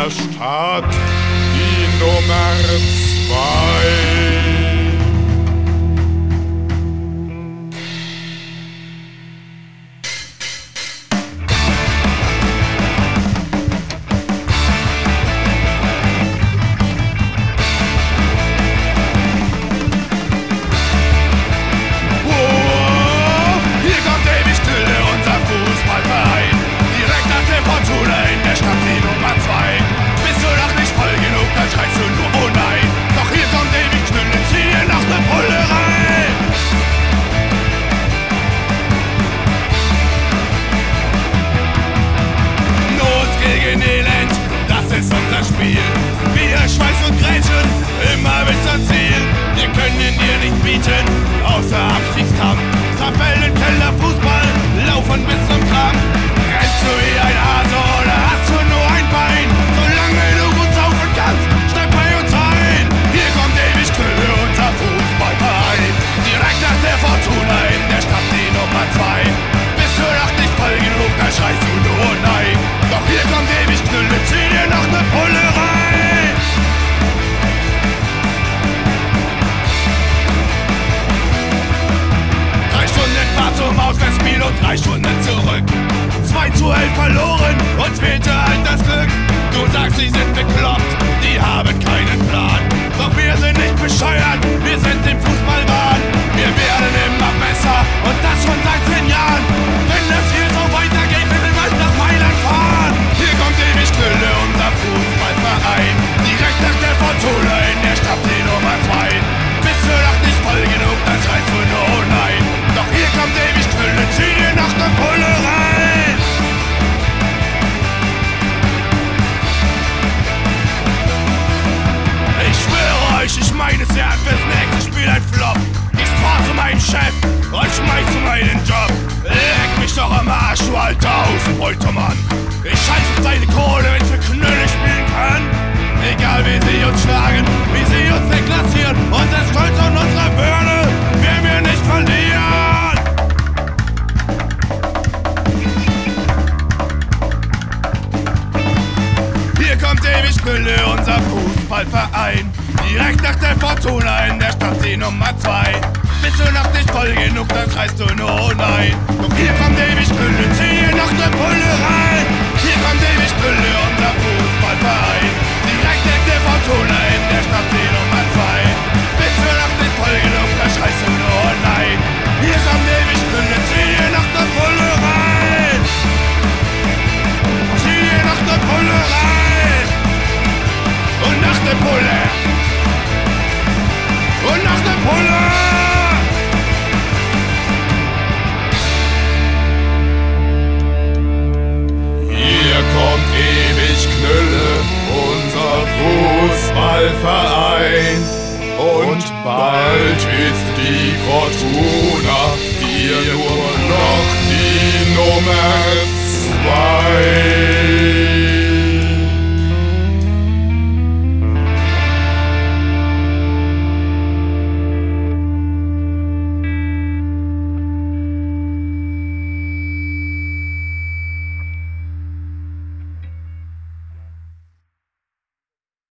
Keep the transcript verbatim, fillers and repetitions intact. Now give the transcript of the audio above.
der Stadt, die Nummer zwei. Wir Schweiß und Grätschen, immer bis zum Ziel. Wir können dir nicht bieten, außer Abstiegskampf. Tabellenkeller, Fußball, laufen bis zum Kampf. Rennst du wie ein Hase oder hast du nur ein Bein? Solange du gut saufen kannst, steig bei uns ein. Hier kommt ewig Knülle, unser Fußballverein. Direkt nach der Fortuna in der Stadt die Nummer zwei. Bist du noch nicht voll genug, dann schreist du nur nein. Doch hier kommt ewig Knülle, zieh dir noch ne Pulle rein. Drei Stunden Fahrt zum Auswärtsspiel und drei Stunden zurück. Zwei zu elf verloren, uns fehlte halt das Glück. Du sagst, sie sind bekloppt, die haben keinen Plan. Doch wir sind nicht bescheuert, wir sind im Fußballwahn. Wir werden immer besser und das schon seit zehn Jahren. Wenn das hier so weitergeht, will wir bald nach Mailand fahren. Hier kommt ewig Knülle, unser Fußballverein. Direkt nach der Fortuna in der Stadt die Nummer zwei. Bist du doch nicht voll genug, dann schreist du nur oh nein. Doch hier kommt ewig Knülle, zieh dir noch ne Pulle rein. Ich schwöre euch, ich meine es ernst, fürs nächste Spiel ein Flop. Ich fahr zu meinem Chef und schmeiß meinen Job. Leck mich doch am Arsch, du alter Außenbeutermann. Ich scheiß auf deine Kohle, wenn ich für Knülle spielen kann. Egal wie sie uns schlagen, wie sie uns deklassieren. Unser Stolz und unsere Birne werden wir nicht verlieren. Hier kommt ewig Knülle, unser Fußballverein. Direkt nach der Fortuna in der Stadt die Nummer zwei. Bist du noch nicht voll genug, dann schreist du nur oh nein. Doch hier kommt ewig Knülle, zieh dir noch ne Pulle rein. Hier kommt ewig Knülle, unser Fußballverein. Direkt nach der Fortuna in der Stadt die Nummer zwei. Bist du noch nicht voll genug, dann schreist du nur oh nein. Hier kommt ewig Knülle, zieh dir noch ne Pulle rein. Zieh dir noch ne Pulle rein. Und noch ne Pulle. Und noch ne Pulle. Kommt ewig Knülle, unser Fußballverein. Und bald ist die Fortuna hier nur